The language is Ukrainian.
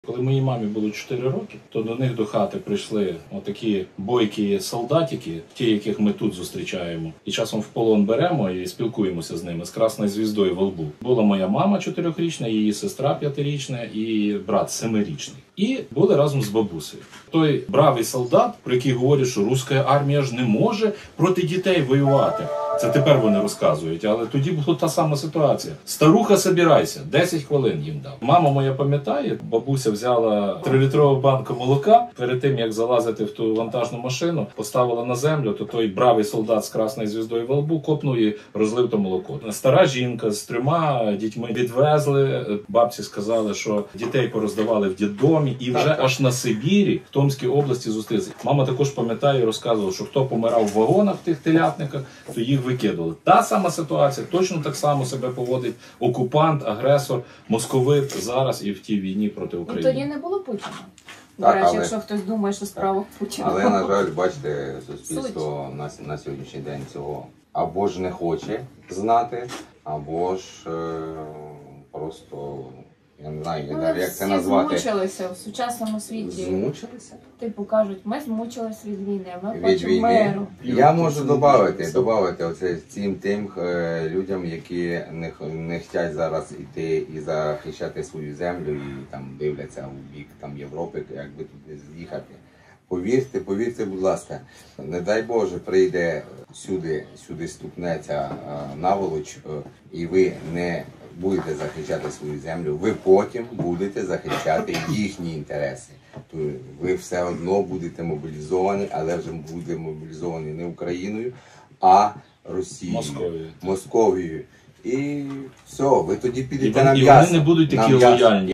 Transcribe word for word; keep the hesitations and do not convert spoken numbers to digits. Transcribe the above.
Коли моїй мамі було чотири роки, то до них до хати прийшли отакі бойкі солдатики, ті, яких ми тут зустрічаємо. І часом в полон беремо і спілкуємося з ними, з красною звіздою во лбу. Була моя мама чотирьохрічна, її сестра п'ятирічна і брат семирічний. І були разом з бабусею. Той бравий солдат, про який говорять, що руська армія ж не може проти дітей воювати. Це тепер вони розказують, але тоді була та сама ситуація. Старуха, собирайся, десять хвилин їм дав. Мама моя пам'ятає, бабуся взяла трилітрову банку молока, перед тим, як залазити в ту вантажну машину, поставила на землю, то той бравий солдат з красною звіздою во лбу копнув і розлив то молоко. Стара жінка з трьома дітьми відвезли, бабці сказали, що дітей пороздавали в дитдомі, і вже аж на Сибірі, в Томській області зустрілися. Мама також пам'ятає і розказувала, що хто помирав в вагонах в тих телятниках, то їх викидували. Та сама ситуація, точно так само себе поводить окупант, агресор, московит зараз і в тій війні проти України. І тоді не було Путіна. До Так, речі, але- якщо хтось думає, що справа Путіна. Але, на жаль, бачите, суспільство на, на сьогоднішній день цього або ж не хоче знати, або ж е, просто, я не знаю, Ну, як це всі назвати. змучилися в сучасному світі. Змучилися? Типу кажуть, ми змучились від війни, ми Від хочемо війни. миру. Я можу додати, додати оце цим тим е, людям, які не, х- не хочуть зараз іти і захищати свою землю і там дивляться у бік там Європи, як би туди з'їхати. Повірте, повірте, будь ласка, не дай Боже, прийде сюди, сюди стукнеться е, наволоч, е, і ви не будете захищати свою землю, ви потім будете захищати їхні інтереси. То ви все одно будете мобілізовані, але вже будете мобілізовані не Україною, а Росією, Московією. Московією. І все, ви тоді І підете вони, на і м'ясо. вони не будуть на такі м'ясо. лояльні.